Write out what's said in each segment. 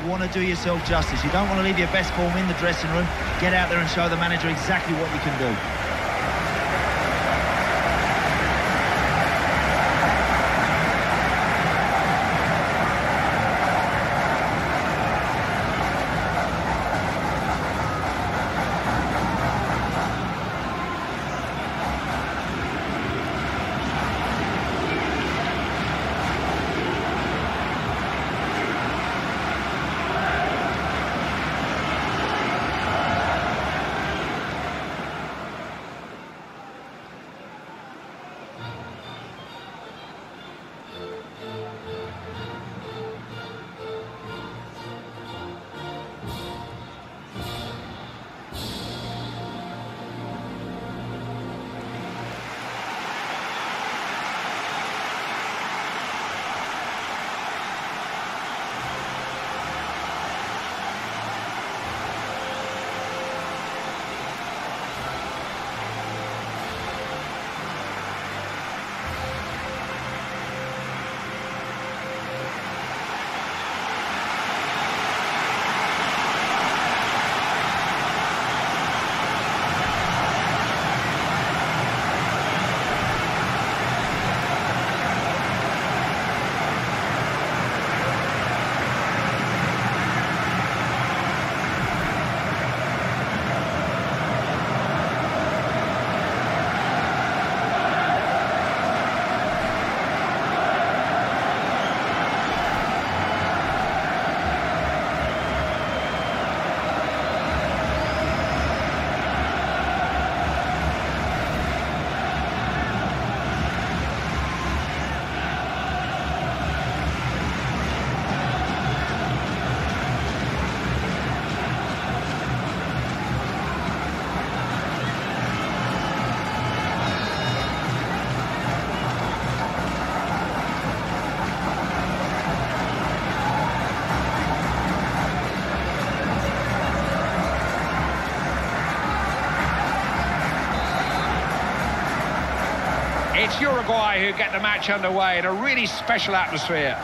you want to do yourself justice. You don't want to leave your best form in the dressing room. Get out there and show the manager exactly what you can do. It's Uruguay who get the match underway in a really special atmosphere.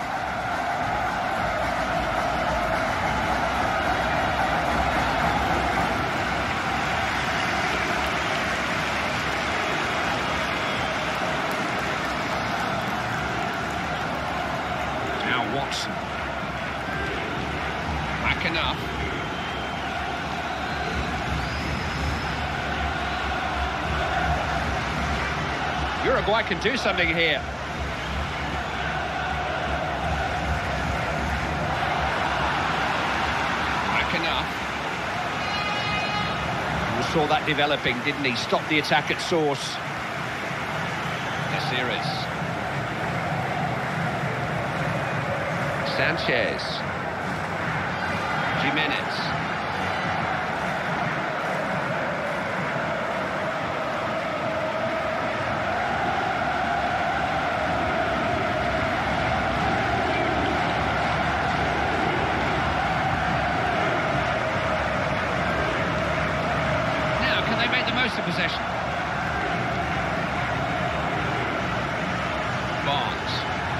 Now Watson. Back enough. Uruguay can do something here. Back enough. We saw that developing, didn't he? Stopped the attack at source. Desirez. Sanchez. Jimenez. Possession. Barnes.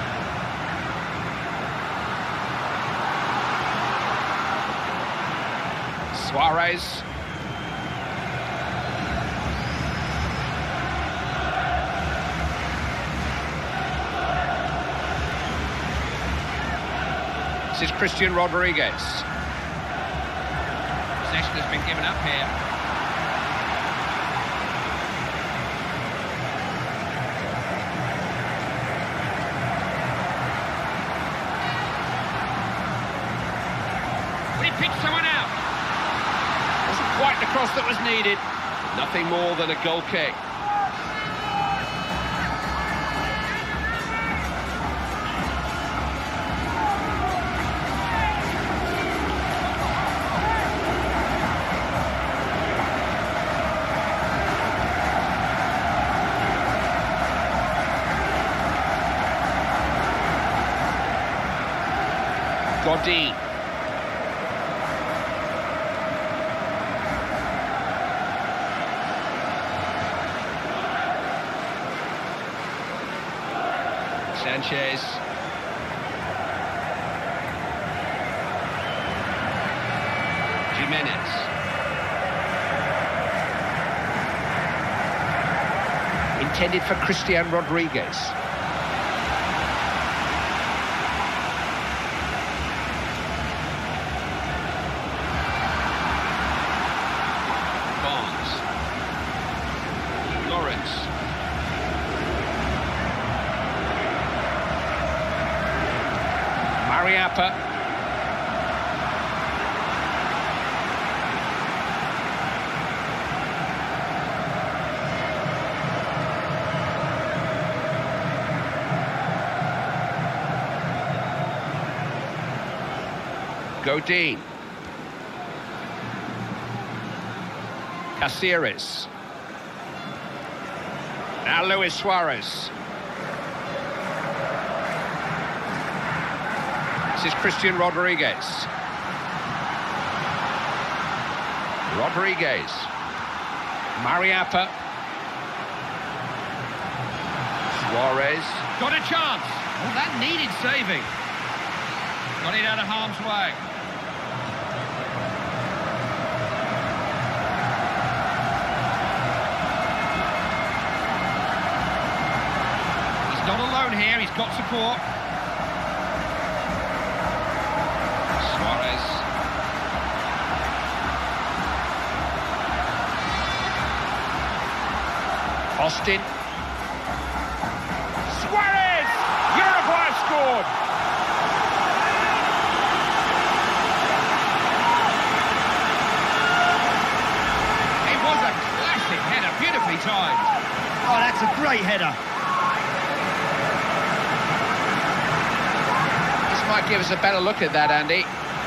Suarez. This is Christian Rodriguez. Possession has been given up here. Picked someone out. Wasn't quite the cross that was needed. Nothing more than a goal kick. Godin. Sanchez. intended for Christian Rodriguez. Mariappa. Godin. Caceres. Now Luis Suarez. This is Christian Rodriguez. Rodriguez. Mariappa. Suarez. Got a chance. Oh, that needed saving. Got it out of harm's way. He's not alone here. He's got support. Suarez. Austin. Suarez! Uruguay scored! It was a classic header, beautifully timed. Oh, that's a great header. This might give us a better look at that, Andy.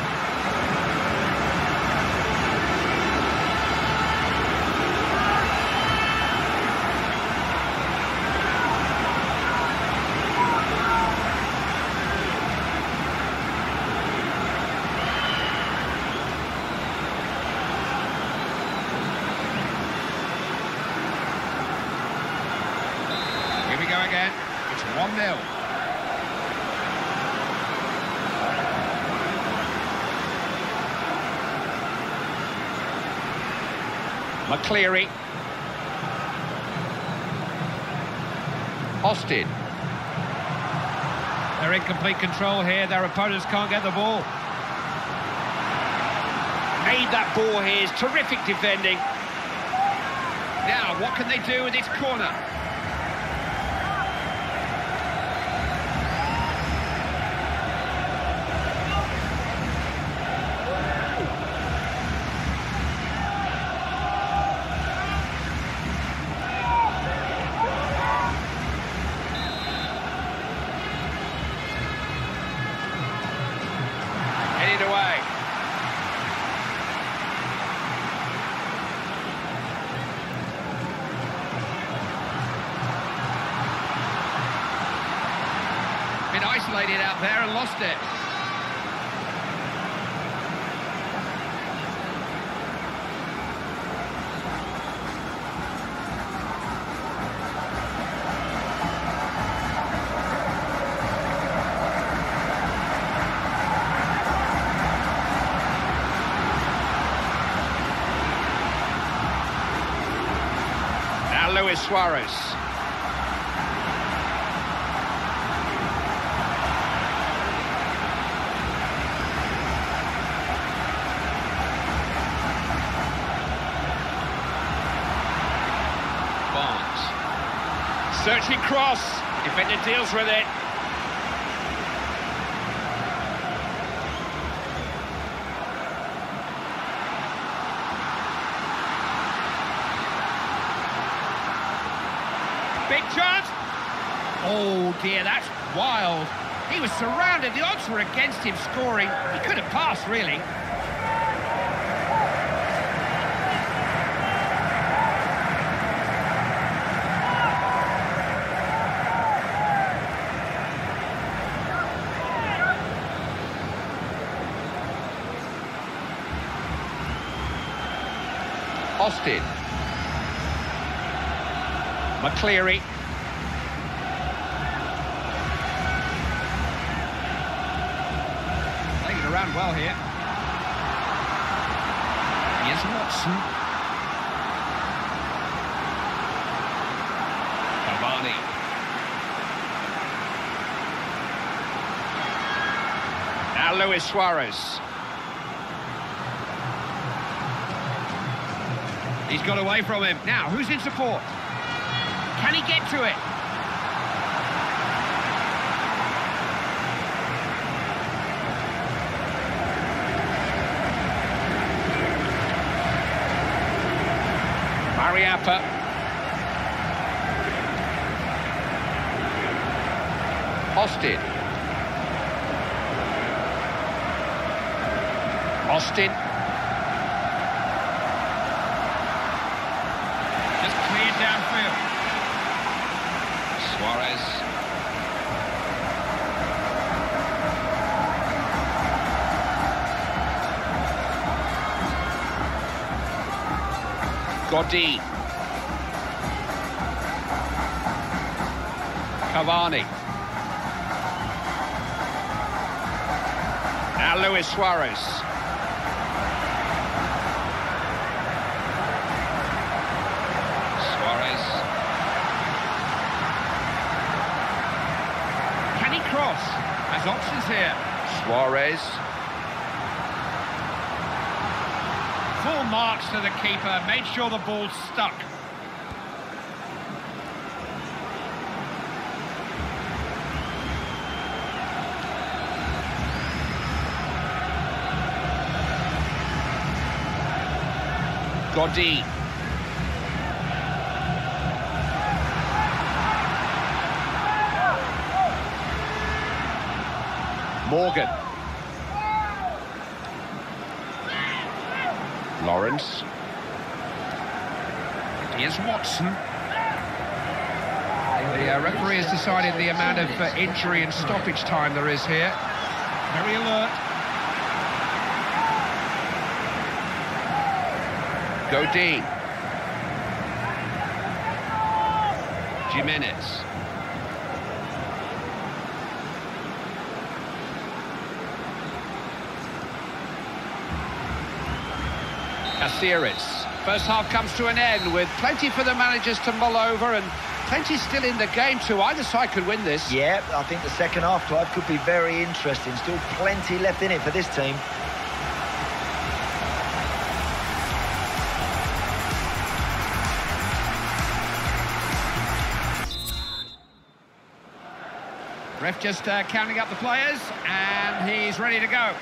Here we go again. It's 1-0. McCleary. Austin. They're in complete control here. Their opponents can't get the ball. Made that ball here. Is terrific defending. Now, what can they do with this corner? Headed away. Been isolated out there and lost it. Now Luis Suarez. Searching cross. Defender deals with it. Big chance. Oh dear, that's wild. He was surrounded. The odds were against him scoring. He could have passed, really. Austin. McCleary. Playing it around well here. Here's Watson. Now Luis Suarez. He's got away from him. Now, who's in support? Can he get to it? Mariappa. Austin. Austin. Just cleared downfield. Suarez. Godin. Cavani. Now Luis Suarez. Suarez. Can he cross? Has options here. Suarez. Full marks to the keeper, made sure the ball stuck. Godin. Morgan. Lawrence. Here's Watson. The referee has decided the amount of injury and stoppage time there is here. Very alert. Godin. Jimenez. Caceres. First half comes to an end with plenty for the managers to mull over and plenty still in the game too. Either side could win this. Yeah, I think the second half, Clive, could be very interesting. Still plenty left in it for this team. Ref just counting up the players, and he's ready to go.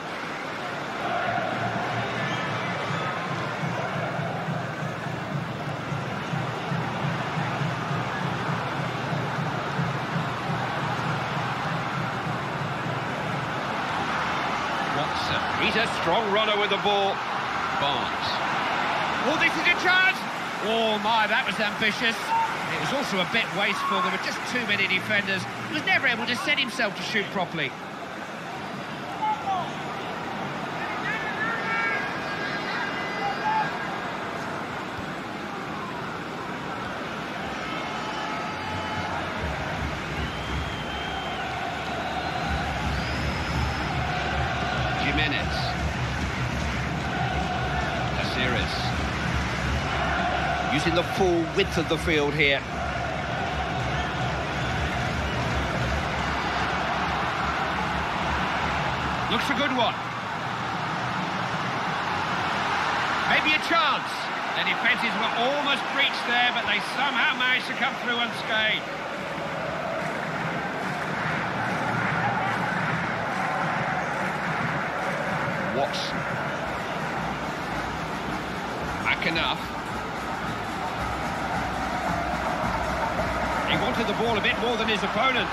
Watson. He's a strong runner with the ball. Barnes. Oh, this is a chance! Oh my, that was ambitious. It was also a bit wasteful. There were just too many defenders. He was never able to set himself to shoot properly. Jimenez. Caceres. Using the full width of the field here. Looks a good one. Maybe a chance. The defences were almost breached there, but they somehow managed to come through unscathed. Watson. Back enough. He wanted the ball a bit more than his opponent.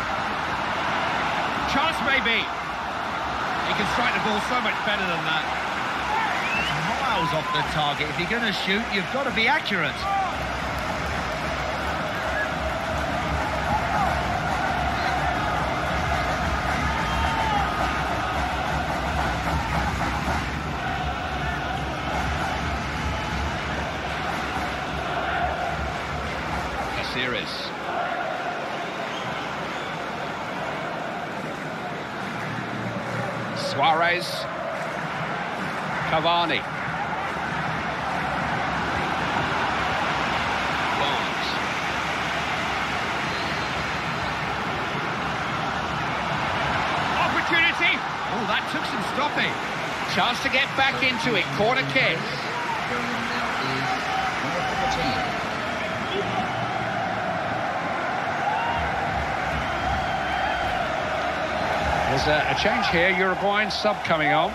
Chance maybe. He can strike the ball so much better than that. That's miles off the target. If you're going to shoot, you've got to be accurate. Caceres. Suarez. Cavani. Barnes. Opportunity. be. Chance to get back into it. Corner kick. There's a change here. Uruguayan sub coming on.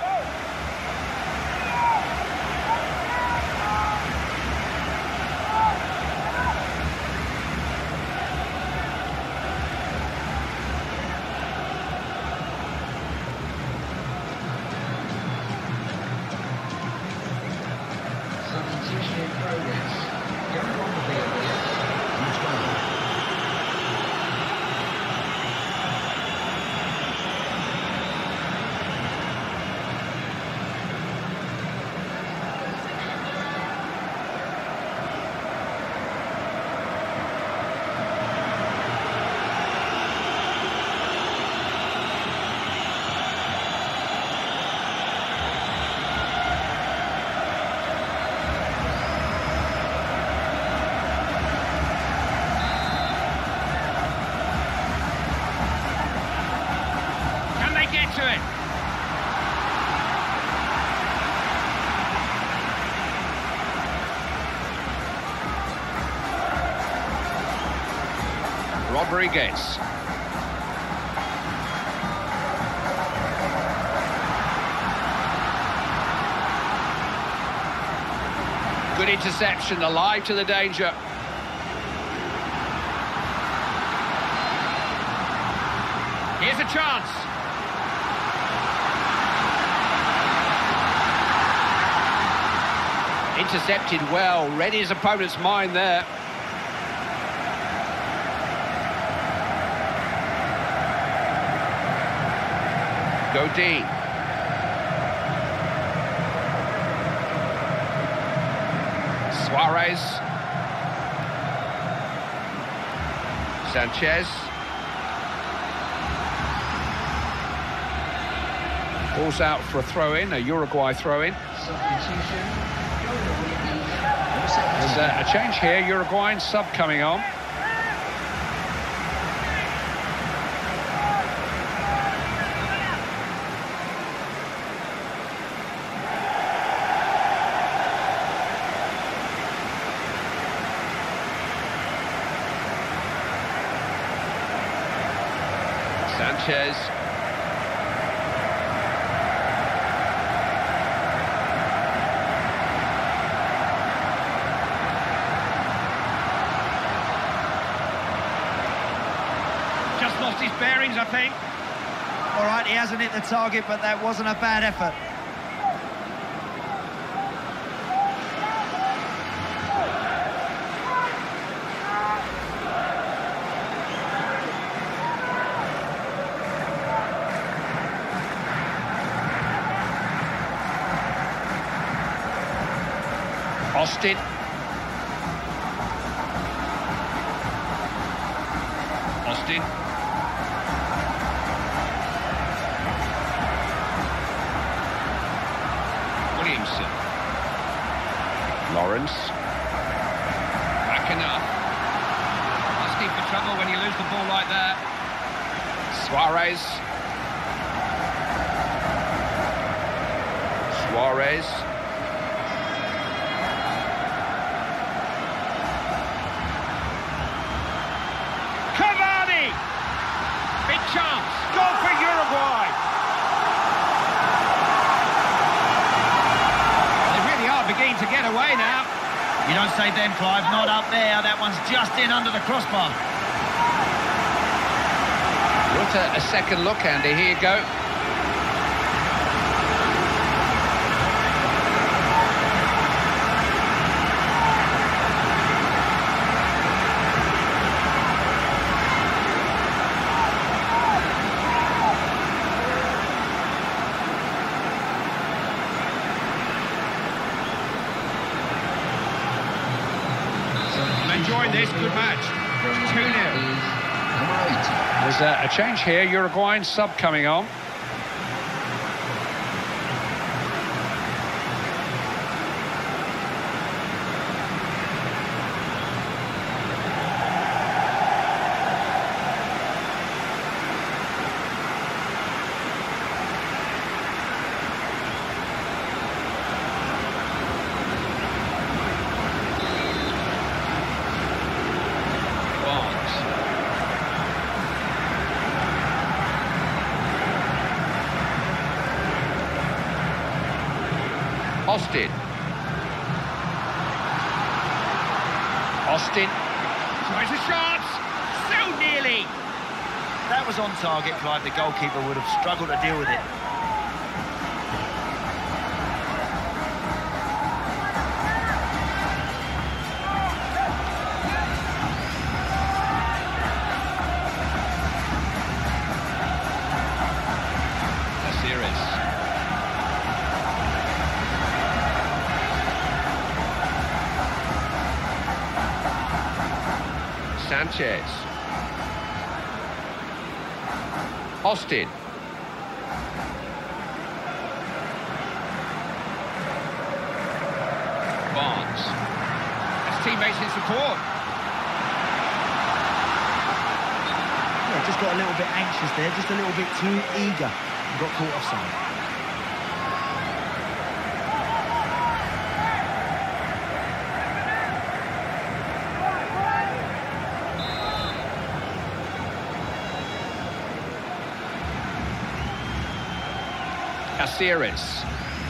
Get to it. Rodriguez. Good interception, alive to the danger. Here's a chance. Intercepted well, read his opponent's mind there. Godin. Suarez. Sanchez. Ball's out for a throw-in, a Uruguay throw-in. There's a change here, Uruguayan sub coming on. Sanchez. Just lost his bearings, I think. All right, he hasn't hit the target, but that wasn't a bad effort. Austin. Austin. Williamson. Lawrence. Back enough. Asking for trouble when you lose the ball like that. Suarez. Suarez. Big chance. Goal for Uruguay. They really are beginning to get away now. You don't say them, Clive. Not up there. That one's just in under the crossbar. What a second look, Andy. Here you go. Enjoying this, good match. 2-0. There's a change here, Uruguayan sub coming on. Austin. Austin. Tries a shot. So nearly. That was on target, Clive. The goalkeeper would have struggled to deal with it. Sanchez. Austin. Barnes. His teammates in support. Yeah, just got a little bit anxious there, just a little bit too eager, and got caught offside. Caceres.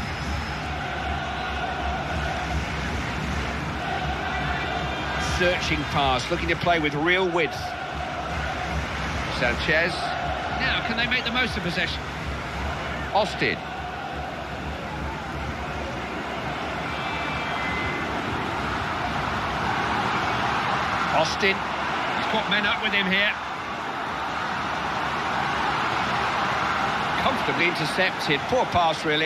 Searching pass, looking to play with real width. Sanchez. Now, can they make the most of possession? Austin. Austin. He's got men up with him here. Comfortably intercepted. Poor pass, really.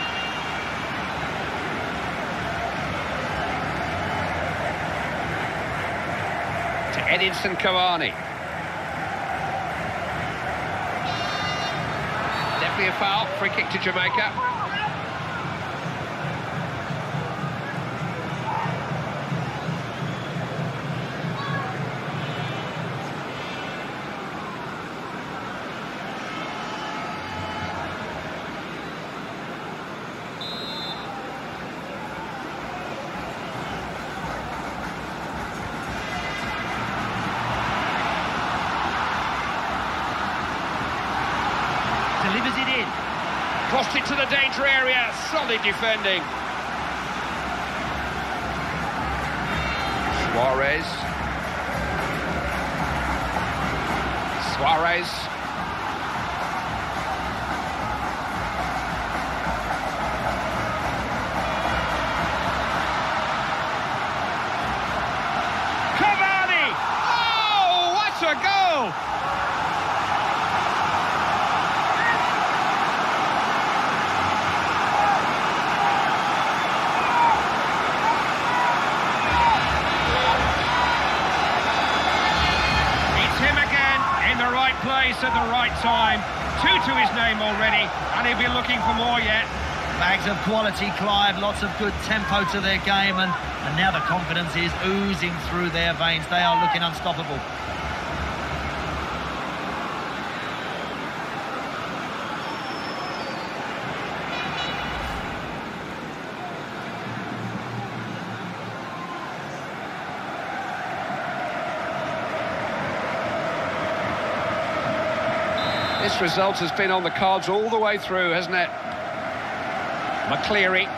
To Edinson Cavani. Definitely a foul. Free kick to Jamaica. Delivers it in. Crossed it to the danger area. Solid defending. Suarez. Suarez. Cavani! Oh, what a goal! Place at the right time. 2 to his name already, and he'll be looking for more yet. Bags of quality, Clive, lots of good tempo to their game, and now the confidence is oozing through their veins. They are looking unstoppable. This result has been on the cards all the way through, hasn't it? McCleary.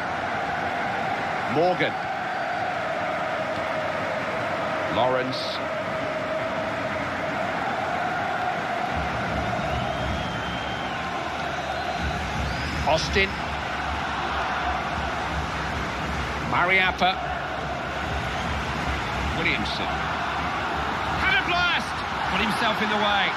Morgan. Lawrence. Austin. Mariappa. Williamson. Had a blast! Put himself in the way.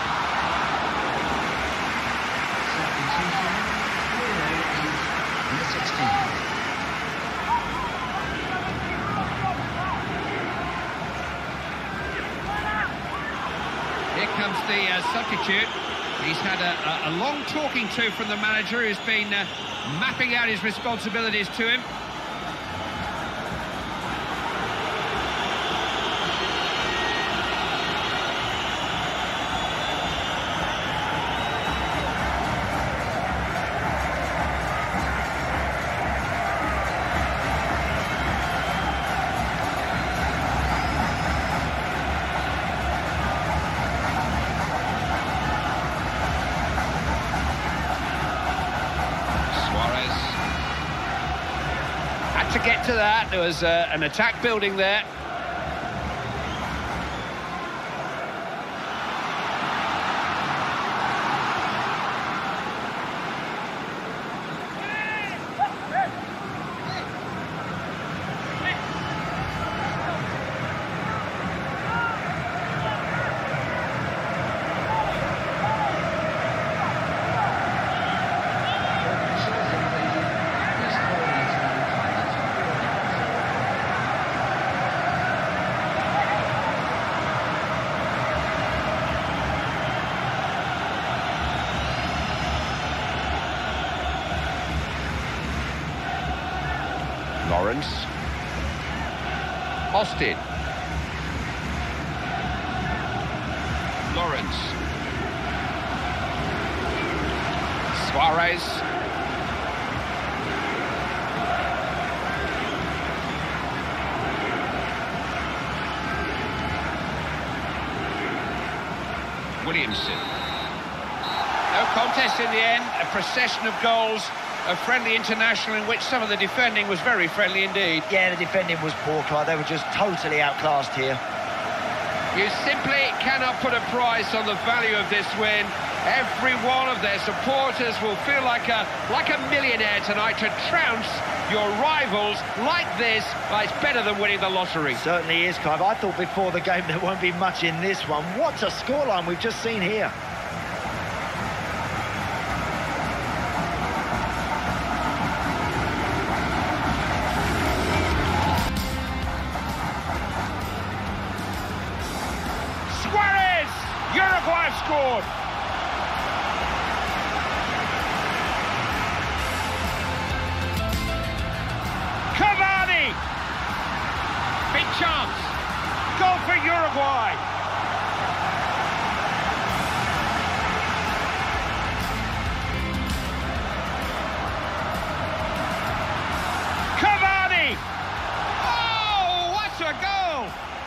Here comes the substitute. He's had a long talking to from the manager, who's been mapping out his responsibilities to him. to that, there was an attack building there. Lawrence. Austin. Lawrence. Suarez. Williamson. No contest in the end, a procession of goals. A friendly international in which some of the defending was very friendly indeed. Yeah, the defending was poor, Clive. They were just totally outclassed here. You simply cannot put a price on the value of this win. Every one of their supporters will feel like a millionaire tonight to trounce your rivals like this. It's better than winning the lottery. Certainly is, Clive. I thought before the game there won't be much in this one. What a scoreline we've just seen here. Uruguay have scored. Cavani. Big chance. Goal for Uruguay. Cavani. Oh, what a goal.